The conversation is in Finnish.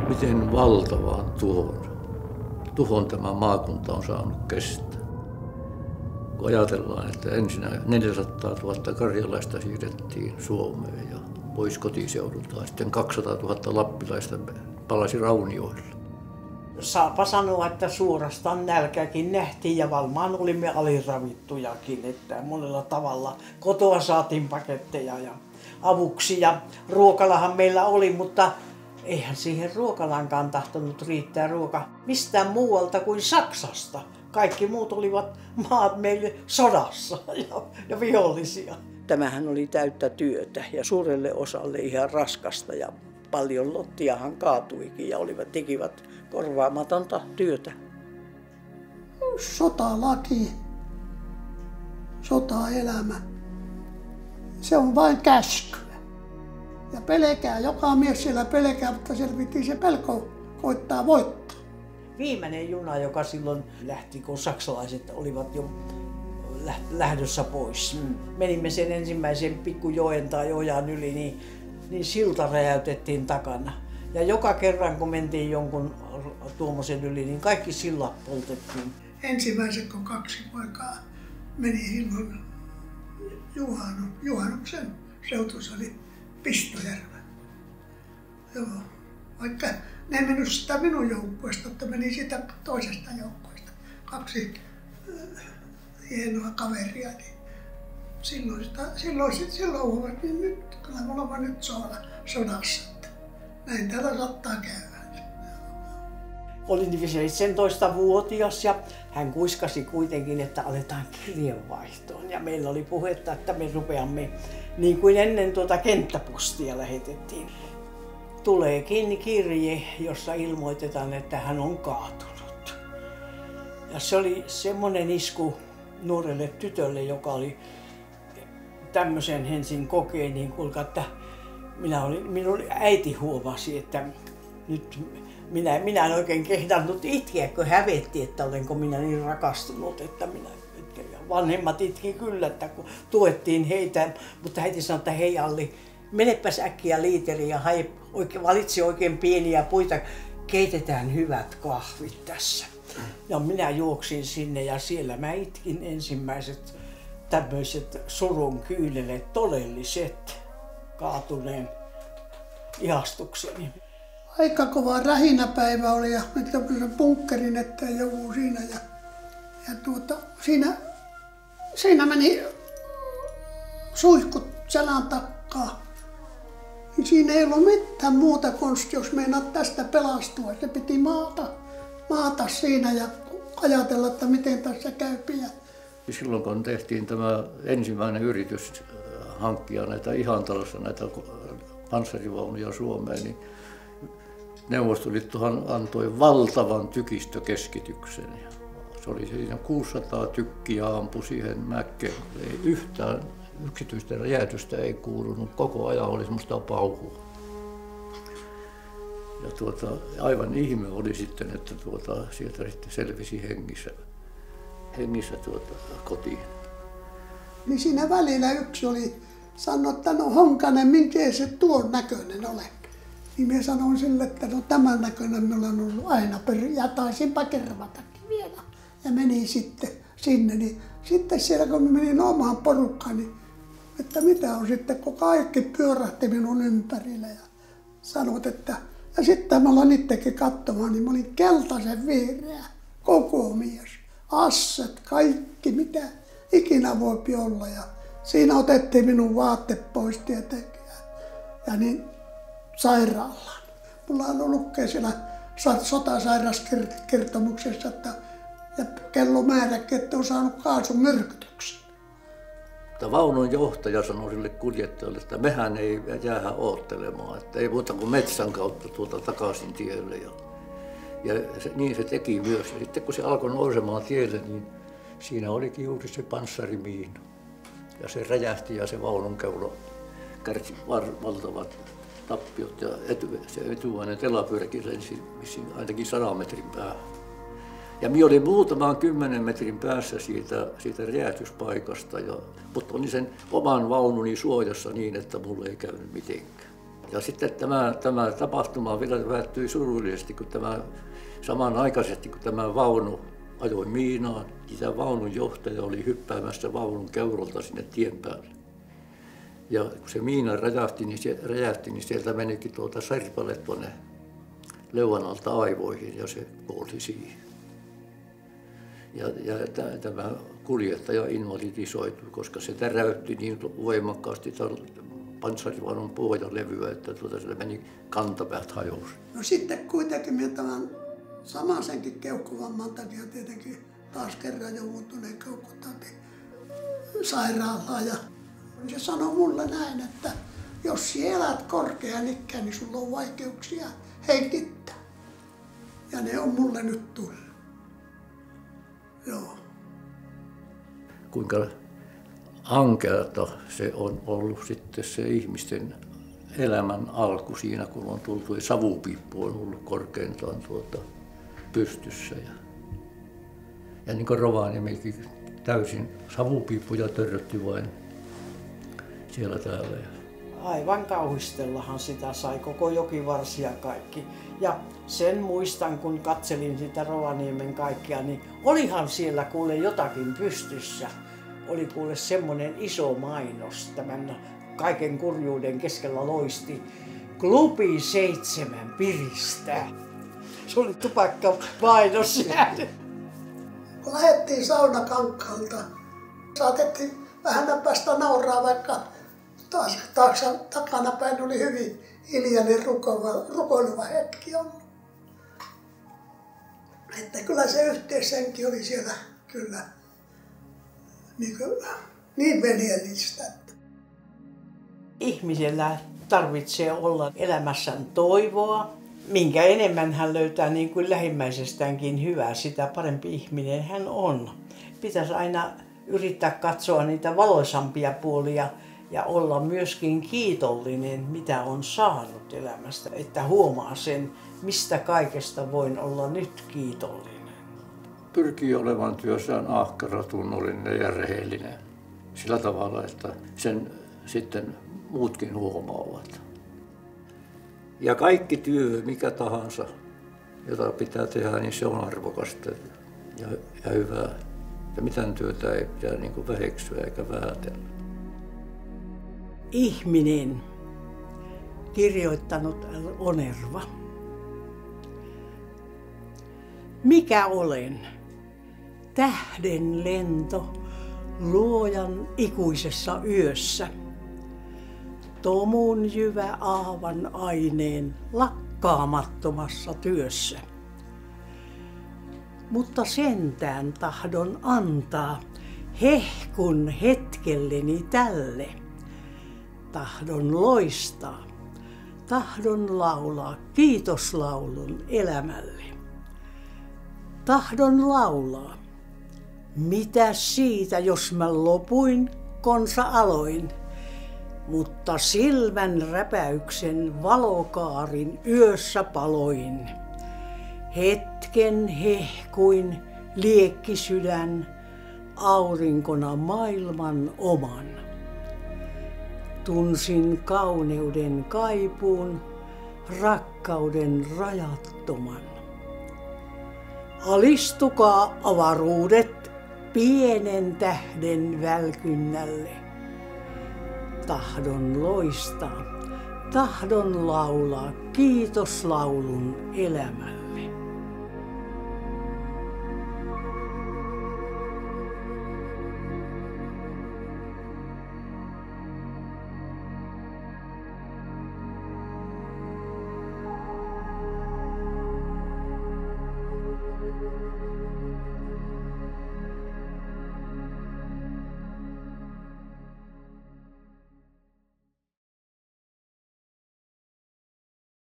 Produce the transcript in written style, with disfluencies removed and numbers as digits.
Miten valtavan tuhon tämä maakunta on saanut kestää. Kun ajatellaan, että ensin 400 000 karjalaista siirrettiin Suomeen ja pois kotiseudultaan, sitten 200 000 lappilaista palasi raunioille. Saapa sanoa, että suorastaan nälkäkin nähtiin ja varmaan olimme aliravittujakin, että monella tavalla kotoa saatiin paketteja ja avuksi ja ruokalahan meillä oli, mutta eihän siihen ruokalankaan tahtonut riittää ruoka mistään muualta kuin Saksasta. Kaikki muut olivat maat meille sodassa ja vihollisia. Tämähän oli täyttä työtä ja suurelle osalle ihan raskasta ja paljon lottiahan kaatuikin ja tekivät korvaamatonta työtä. Sotalaki, sotaelämä, se on vain käskyä. Ja pelkää, joka mies siellä pelkää, mutta selvittiin se pelko koittaa voittaa. Viimeinen juna, joka silloin lähti, kun saksalaiset olivat jo lähdössä pois. Menimme sen ensimmäisen pikkujoen tai ojan yli, niin silta räjäytettiin takana. Ja joka kerran, kun mentiin jonkun tuommoisen yli, niin kaikki sillat poltettiin. Ensimmäiset, kun 2 poikaa meni silloin juhannuksen seutussa, oli Pistojärve. Joo. Vaikka ne ei mennyt sitä minun joukkueesta, mutta meni sitä toisesta joukkueesta. 2 hienoa kaveria, niin silloin ovat, niin nyt kyllä me olemme nyt sodassa. Että näin täällä saattaa käydä. Olin 17-vuotias ja hän kuiskasi kuitenkin, että aletaan kirjeenvaihtoon. Ja meillä oli puhetta, että me rupeamme niin kuin ennen kenttäpostia lähetettiin. Tuleekin kirje, jossa ilmoitetaan, että hän on kaatunut. Ja se oli semmoinen isku nuorelle tytölle, joka oli tämmöisen ensin kokeen, niin kuulkaa, että minun äiti huomasi, että nyt minä en oikein kehdannut itkeä, kun hävetti, että olenko minä niin rakastunut, että vanhemmat itki kyllä, että kun tuettiin heitä, mutta äiti sanoi, että hei Alli, menepäs äkkiä liiteriin ja valitsi oikein pieniä puita, keitetään hyvät kahvit tässä. Ja minä juoksin sinne ja siellä mä itkin ensimmäiset tämmöiset surun kyyneleet, todelliset kaatuneen ihastukseni. Aika kova rähinäpäivä oli ja me tämmöisen bunkkerin eteen joku siinä ja siinä meni suihkut selän takaa. Niin siinä ei ollut mitään muuta konstia, jos meinaat tästä pelastua. Se piti maata siinä ja ajatella, että miten tässä käy pian. Silloin kun tehtiin tämä ensimmäinen yritys hankkia näitä Ihantalossa näitä panssarivaunuja Suomeen, niin Neuvostoliittohan antoi valtavan tykistökeskityksen. Se oli siinä 600 tykkiä ampui siihen mäkkeen. Ei yhtään yksityistä räjähdystä ei kuulunut. Koko ajan oli semmoista pauhua. Ja aivan ihme oli sitten, että sieltä sitten selvisi hengissä kotiin. Niin siinä välillä yksi oli sanonut, että no Honkanen, minkä se tuon näköinen ole. Niin minä sanoin sille, että no tämän näköinen me olen ollut aina ja taisinpa kervatakin vielä. Ja menin sitten sinne, niin sitten siellä kun me menin omaan porukkaan, niin että mitä on sitten, kun kaikki pyörähti minun ympärille ja sanoit, että ja sitten me ollaan itsekin katsomaan, niin mä olin keltaisen vihreä, koko mies, asset, kaikki mitä ikinä voi olla ja siinä otettiin minun vaatteet pois tietenkin ja niin sairaalaan. Mulla on lukee siellä sotasairaskertomuksessa, että ja kellomääräkin, että on saanut kaasumyrkytyksen. Vaunun johtaja sanoi sille kuljettajalle, että mehän ei jäädä oottelemaan, että ei muuta kuin metsän kautta takaisin tielle. Ja niin se teki myös. Ja sitten kun se alkoi nousemaan tielle, niin siinä olikin juuri se panssarimiino. Ja se räjähti ja se vaunun keulo kärsi valtavat tappiot. Ja se etuvainen telapyöräkin lensi ainakin 100 metrin päähän. Ja minä olin muutaman 10 metrin päässä siitä räjähdyspaikasta, mutta olin sen oman vaununi suojassa niin, että mulle ei käynyt mitenkään. Ja sitten tämä tapahtuma vielä päättyi surullisesti, kun samanaikaisesti kun tämä vaunu ajoi miinaan, niin tämä vaunun johtaja oli hyppäämässä vaunun keurolta sinne tien päälle. Ja kun se miina räjähti, niin sieltä menikin serpale tuonne leuan alta aivoihin ja se kuoli siihen. Ja tämä kuljettaja invalidisoitui, koska se täräytti niin voimakkaasti panssarivaunun pohjalevyä, että se meni kantapäät hajosi. No sitten kuitenkin minä tämän samasenkin keuhkovamman takia tietenkin taas kerran joutuneen keuhkotautiin sairaalaan. Ja se sanoi mulle näin, että jos sinä elät korkean ikään, niin sulla on vaikeuksia hengittää. Ja ne on mulle nyt tullut. Joo. Kuinka ankeata se on ollut sitten se ihmisten elämän alku siinä, kun on tultu, ja savupiippu on ollut korkeintaan pystyssä. Ja niin kuin Rovaniemikin täysin savupiippuja törrötti vain siellä täällä. Aivan kauhistellahan sitä sai koko Jokivarsi ja kaikki. Ja sen muistan, kun katselin sitä Rovaniemen kaikkea, niin olihan siellä kuule jotakin pystyssä. Oli kuule semmoinen iso mainos tämän kaiken kurjuuden keskellä loisti. Klubi 7 piristää. Se oli tupakkamainos. Kun lähdettiin saunakankalta, saatettiin vähän näppästä nauraa, vaikka taas takana päin oli hyvin hiljainen rukoileva hetki ollut. Että kyllä se yhteishenki oli siellä kyllä niin veljellistä. Ihmisellä tarvitsee olla elämässään toivoa. Minkä enemmän hän löytää niin kuin lähimmäisestäänkin hyvää, sitä parempi ihminen hän on. Pitäisi aina yrittää katsoa niitä valoisampia puolia ja olla myöskin kiitollinen, mitä on saanut elämästä. Että huomaa sen, mistä kaikesta voin olla nyt kiitollinen. Pyrkii olemaan työssään ahkera, tunnollinen ja rehellinen. Sillä tavalla, että sen sitten muutkin huomaavat. Ja kaikki työ, mikä tahansa, jota pitää tehdä, niin se on arvokasta ja hyvää. Ja mitään työtä ei pitää niin väheksyä eikä vähätellä. Ihminen, kirjoittanut Onerva. Mikä olen? Tähden lento luojan ikuisessa yössä. Tomun jyvä aavan aineen lakkaamattomassa työssä. Mutta sentään tahdon antaa hehkun hetkelleni tälle. Tahdon loistaa, tahdon laulaa kiitoslaulun elämälle. Tahdon laulaa, mitä siitä, jos mä lopuin, konsa aloin. Mutta silmän räpäyksen valokaarin yössä paloin. Hetken hehkuin liekkisydän, aurinkona maailman oman. Tunsin kauneuden kaipuun, rakkauden rajattoman. Alistukaa avaruudet pienen tähden välkynnälle. Tahdon loistaa, tahdon laulaa kiitoslaulun elämälle.